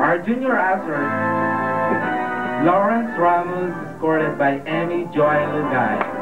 Our junior answer, Lawrence Ramos, escorted by Amy Joy Lugay.